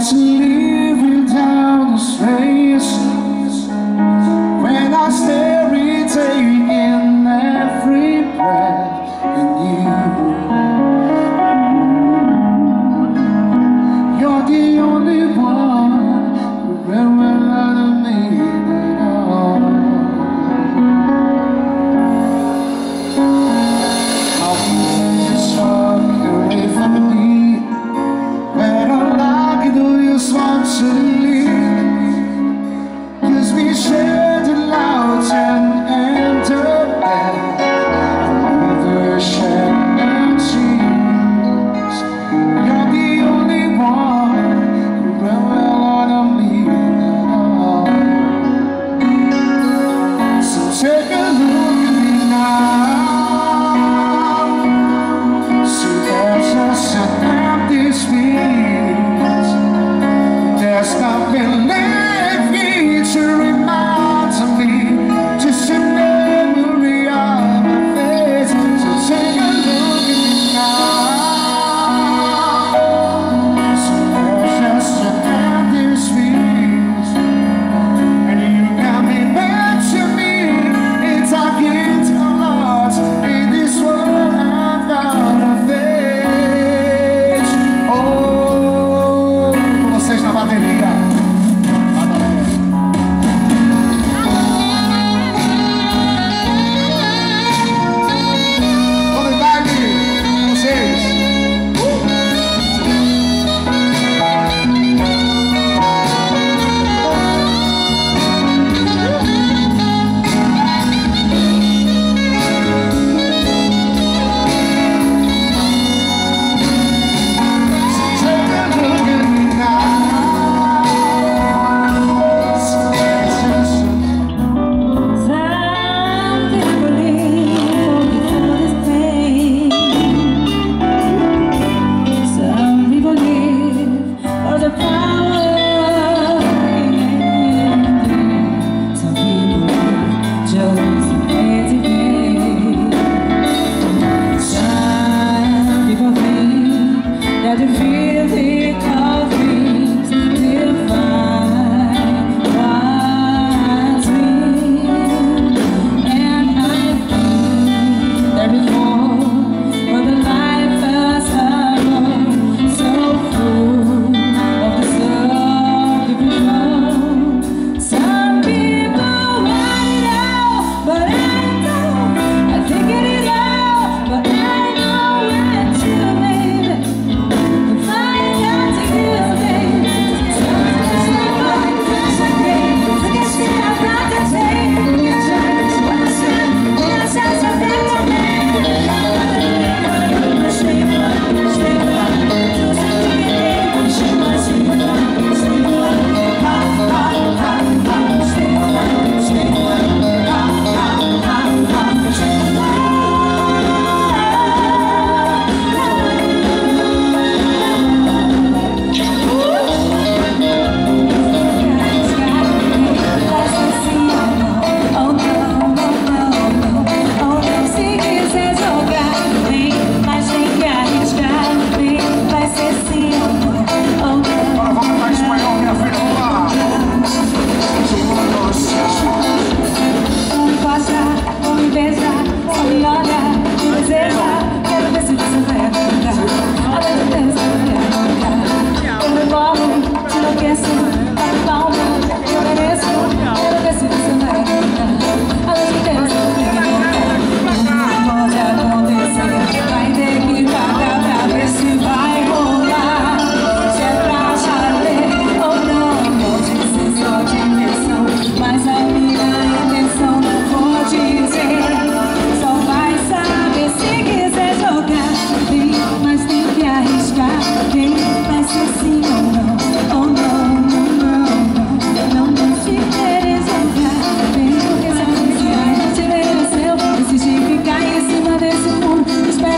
to leave you down the streets when I stare taking in every breath in you. You're the only one who will out of me at all. How can you walk away from me when I'm like do you want to leave? Cause we shared the loud and enter bed never shed no tears. You're the only one who will out of me at all. So take a look at me now. See there's just an empty space. There's nothing left here to remind me, just a memory of my face. So take a look at me now. So there's just an empty space, and you got me back to me. It's like it's lost in this world I've got to face. Oh, com vocês na bateria.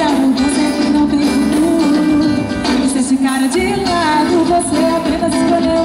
De lado, você apenas escolheu.